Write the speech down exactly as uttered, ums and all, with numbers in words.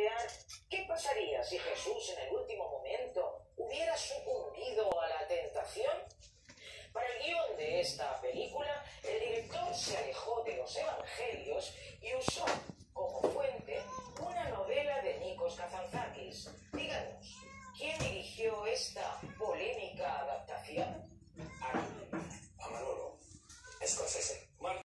plantear qué pasaría si Jesús en el último momento hubiera sucumbido a la tentación. Para el guión de esta película, el director se alejó de los evangelios y usó como fuente una novela de Nikos Kazantzakis. Díganos, ¿quién dirigió esta